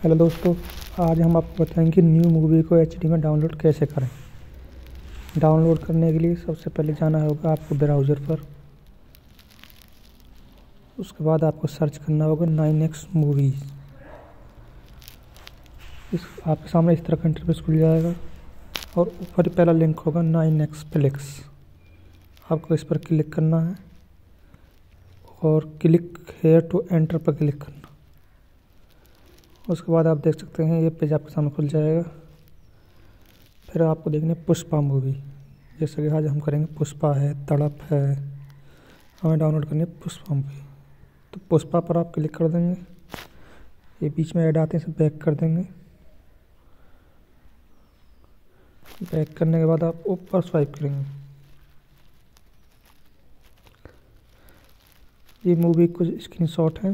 Hello दोस्तों, आज हम आपको बताएंगे कि न्यू मूवी को एचडी में डाउनलोड कैसे करें। डाउनलोड करने के लिए सबसे पहले जाना होगा आपको ब्राउज़र पर। उसके बाद आपको सर्च करना होगा 9X मूवीज़। इस आपके सामने इस तरह का इंटरफेस खुल जाएगा और ऊपर पहला लिंक होगा 9X फ्लिक्स। आपको इस पर क्लिक करना है और क्लिक हेयर टू एंटर पर क्लिक करना। उसके बाद आप देख सकते हैं ये पेज आपके सामने खुल जाएगा। फिर आपको देखनी है पुष्पा मूवी। जैसे कि आज हम करेंगे पुष्पा है, तड़प है, हमें डाउनलोड करनी है पुष्पा मूवी। तो पुष्पा पर आप क्लिक कर देंगे। ये बीच में ऐड आते हैं, इसे बैक कर देंगे। बैक करने के बाद आप ऊपर स्वाइप करेंगे। ये मूवी कुछ स्क्रीनशॉट हैं।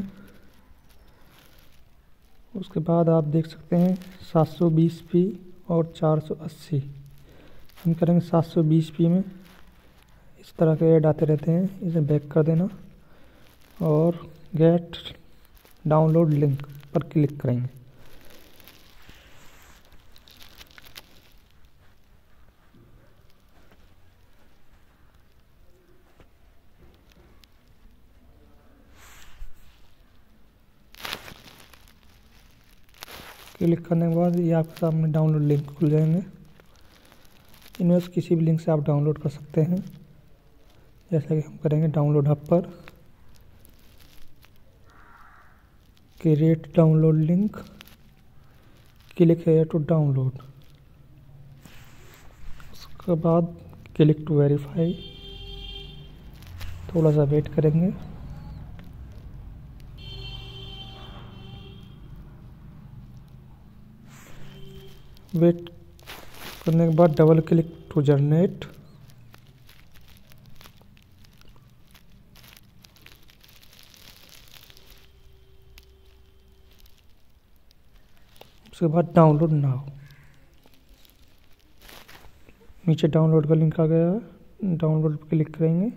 उसके बाद आप देख सकते हैं 720p और 480। हम करेंगे 720p में। इस तरह के ऐड आते रहते हैं, इसे बैक कर देना और गेट डाउनलोड लिंक पर क्लिक करेंगे। क्लिक करने के बाद ये आपके सामने डाउनलोड लिंक खुल जाएंगे। इनमें से किसी भी लिंक से आप डाउनलोड कर सकते हैं। जैसा कि हम करेंगे डाउनलोड हब पर create download link, click here to download. उसके बाद क्लिक टू वेरीफाई। थोड़ा सा वेट करेंगे। वेट करने के बाद डबल क्लिक टू जनरेट। उसके बाद डाउनलोड नाउ। नीचे डाउनलोड का लिंक आ गया है, डाउनलोड पर क्लिक करेंगे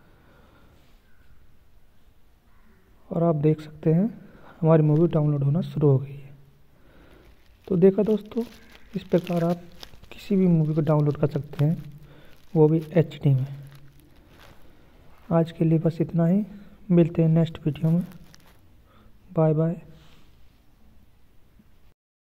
और आप देख सकते हैं हमारी मूवी डाउनलोड होना शुरू हो गई है। तो देखा दोस्तों, इस प्रकार आप किसी भी मूवी को डाउनलोड कर सकते हैं, वो भी एचडी में। आज के लिए बस इतना ही। मिलते हैं नेक्स्ट वीडियो में। Bye bye.